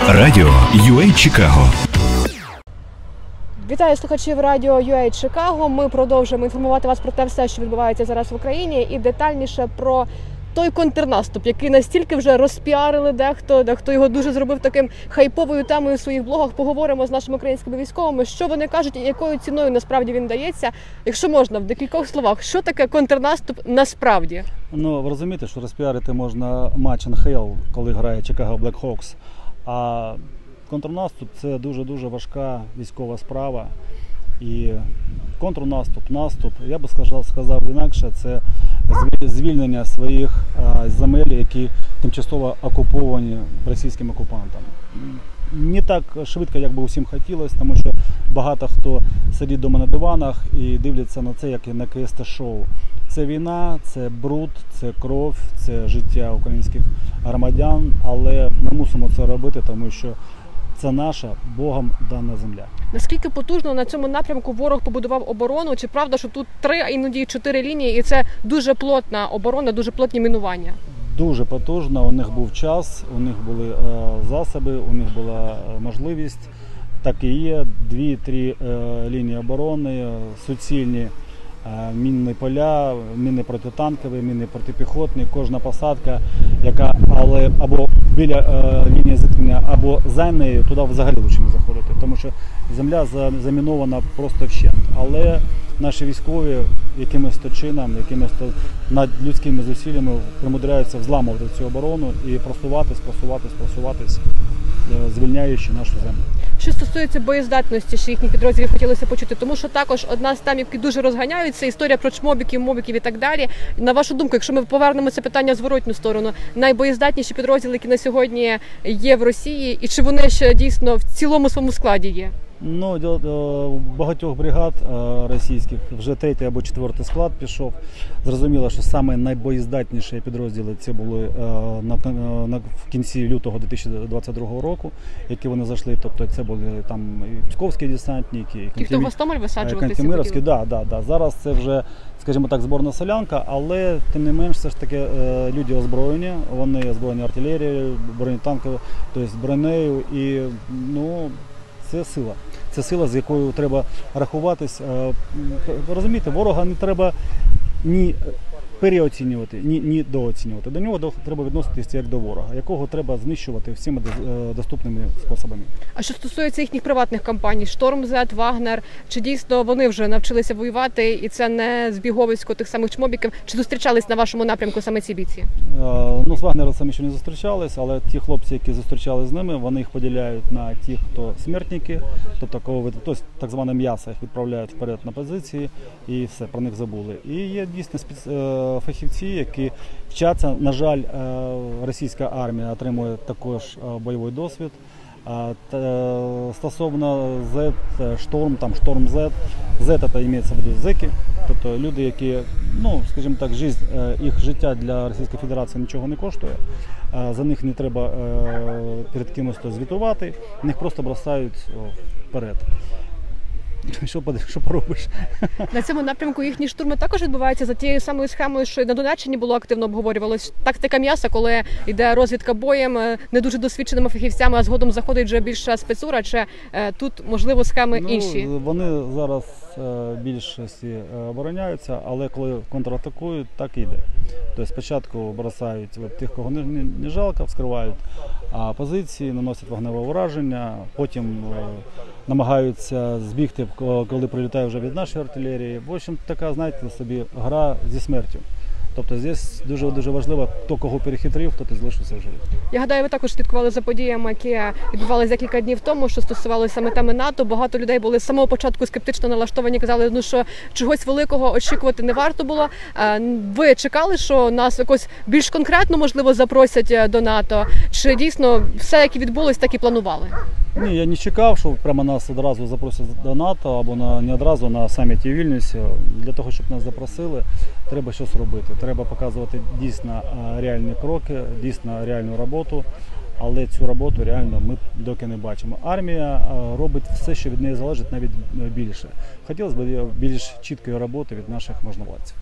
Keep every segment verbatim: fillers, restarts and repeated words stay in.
Радіо ю ей Чикаго. Вітаю слухачів радіо ю ей Чикаго. Ми продовжуємо інформувати вас про те все, що відбувається зараз в Україні, і детальніше про той контрнаступ, який настільки вже розпіарили дехто, дехто його дуже зробив таким хайповою темою в своїх блогах. Поговоримо з нашими українськими військовими, що вони кажуть і якою ціною насправді він дається. Якщо можна, в декількох словах, що таке контрнаступ насправді? Ну, ви розумієте, що розпіарити можна матч ен еф ел, коли грає Чикаго Блекхокс, а контрнаступ – це дуже-дуже важка військова справа. І контрнаступ, наступ, я би сказав, сказав інакше, це звільнення своїх земель, які тимчасово окуповані російським окупантом. Не так швидко, як би усім хотілося, тому що багато хто сидить вдома на диванах і дивляться на це, як на якесь шоу. Це війна, це бруд, це кров, це життя українських громадян, але ми мусимо це робити, тому що це наша Богом дана земля. Наскільки потужно на цьому напрямку ворог побудував оборону? Чи правда, що тут три, а іноді чотири лінії, і це дуже плотна оборона, дуже плотні мінування? Дуже потужно, у них був час, у них були е, засоби, у них була можливість. Так і є, дві-три е, лінії оборони, суцільні е, мінні поля, міни протитанкові, міни протипіхотні, кожна посадка, яка але або біля е, лінії зіткнення, або за нею, туди взагалі лучше не заходити, тому що земля замінована просто вщент. Але наші військові якимось то чином, якимось то надлюдськими зусиллями примудряються взламувати цю оборону і просуватись, просуватись, просуватись, звільняючи нашу землю. Що стосується боєздатності, що їхніх підрозділів хотілося почути, тому що також одна з тем, які дуже розганяються, історія про чмобіків, мобіків і так далі. На вашу думку, якщо ми повернемо це питання в зворотню сторону, найбоєздатніші підрозділи, які на сьогодні є в Росії, і чи вони ще дійсно в цілому своєму складі є? Ну, до багатьох бригад російських вже третій або четвертий склад пішов. Зрозуміло, що саме найбоєздатніші підрозділи це були на, на, в кінці лютого дві тисячі двадцять другого року, які вони зайшли. Тобто це були там і псковські десантники, і ті, хто в Гостомель висаджували. Кантемировські, да, да, да. Зараз це вже, скажімо так, зборна солянка, але тим не менш все ж таки люди озброєні, вони озброєні артилерією, бронетанковою, тобто бронею, і ну, це сила. Це сила, з якою треба рахуватись. Розумієте, ворога не треба ні переоцінювати, ні, ні дооцінювати. До нього треба відноситися як до ворога, якого треба знищувати всіма доступними способами. А що стосується їхніх приватних компаній, Штормзет, Вагнер, чи дійсно вони вже навчилися воювати і це не збіговисько тих самих чмобіків? Чи зустрічались на вашому напрямку саме ці бійці? Ну, з Вагнером ще не зустрічались, але ті хлопці, які зустрічали з ними, вони їх поділяють на тих, хто смертники, тобто кого тобто, так зване м'ясо їх відправляють вперед на позиції і все, про них забули. І є дійсно спец... фахівці, які вчаться. На жаль, російська армія отримує також бойовий досвід. Стосовно Z, Шторм, там Шторм Z, Z це мається в виду зеки, тобто люди, які, ну, скажімо так, жизнь, їх життя для Російської Федерації нічого не коштує, за них не треба перед кимось звітувати, їх просто бросають вперед. Що, що поробиш? На цьому напрямку їхні штурми також відбуваються за тією самою схемою, що і на Донеччині було активно обговорювалось. Тактика м'яса, коли йде розвідка боєм не дуже досвідченими фахівцями, а згодом заходить вже більша спецура, чи е, тут, можливо, схеми ну, інші? Вони зараз е, більшості обороняються, але коли контратакують, так і йде. Тобто спочатку бросають от, тих, кого не, не, не жалко, вскривають а позиції, наносять вогневе ураження, потім е, намагаються збігти, коли прилітає вже від нашої артилерії. В общем, така, знаєте, собі гра зі смертю. Тобто здесь дуже-дуже важливо, хто кого перехитрив, хто залишився в живих. Я гадаю, ви також слідкували за подіями, які відбувалися декілька днів тому, що стосувалося саме теми НАТО. Багато людей були з самого початку скептично налаштовані, казали, ну, що чогось великого очікувати не варто було. Ви чекали, що нас якось більш конкретно, можливо, запросять до НАТО? Чи дійсно все, як і відбулось, так і планували? Ні, я не чекав, що прямо нас одразу запросять до НАТО, або на, не одразу на саміті в Вільнюсі. Для того, щоб нас запросили, треба щось робити. Треба показувати дійсно реальні кроки, дійсно реальну роботу, але цю роботу реально ми доки не бачимо. Армія робить все, що від неї залежить, навіть більше. Хотілося б більш чіткої роботи від наших можновладців.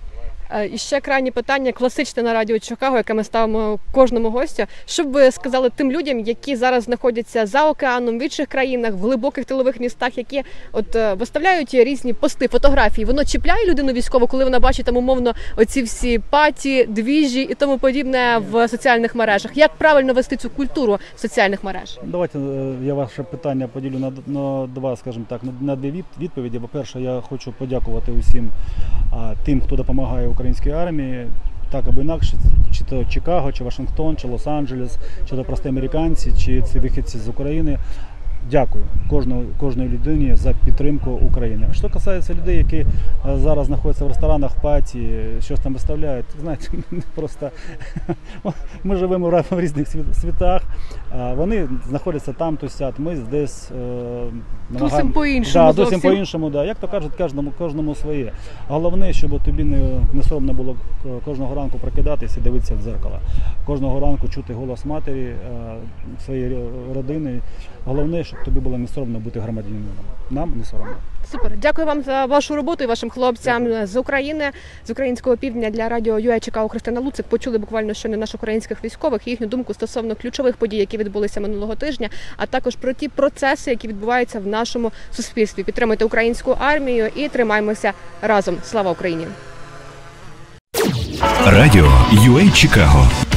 Е, І ще крайнє питання, класичне на радіо Чикаго, яке ми ставимо кожному гостю. Що б ви сказали тим людям, які зараз знаходяться за океаном, в інших країнах, в глибоких тилових містах, які от е, виставляють різні пости, фотографії. Воно чіпляє людину військову, коли вона бачить там умовно оці всі паті, двіжі і тому подібне в соціальних мережах. Як правильно вести цю культуру соціальних мереж? Давайте е, я ваше питання поділю на, на два, скажімо так, на, на дві від- відповіді. По-перше, я хочу подякувати усім а, тим, хто допомагає українській армії, так або інакше, чи то Чикаго, чи Вашингтон, чи Лос-Анджелес, чи то прості американці, чи це вихідці з України. Дякую кожному, кожній людині за підтримку України. А що касається людей, які е, зараз знаходяться в ресторанах, в паті, щось там виставляють, знаєте, просто ми живемо в різних світ- світах, а вони знаходяться там, то сяд, ми десь е, Тусим по-іншому Да, зовсім зовсім. по-іншому, да. Як то кажуть, кожному, кожному своє. Головне, щоб тобі не, не соромно було кожного ранку прокидатися і дивитися в дзеркало. Кожного ранку чути голос матері, е, своєї родини. Головне, щоб тобі було не соромно бути громадянином. Нам не соромно. Супер. Дякую вам за вашу роботу і вашим хлопцям з України, з українського півдня для радіо ю ей Чикаго. Христина Луцик. Почули буквально щойно наших українських військових і їхню думку стосовно ключових подій, які відбулися минулого тижня, а також про ті процеси, які відбуваються в нашому суспільстві. Підтримуйте українську армію і тримаймося разом. Слава Україні! Радіо ю ей Чикаго.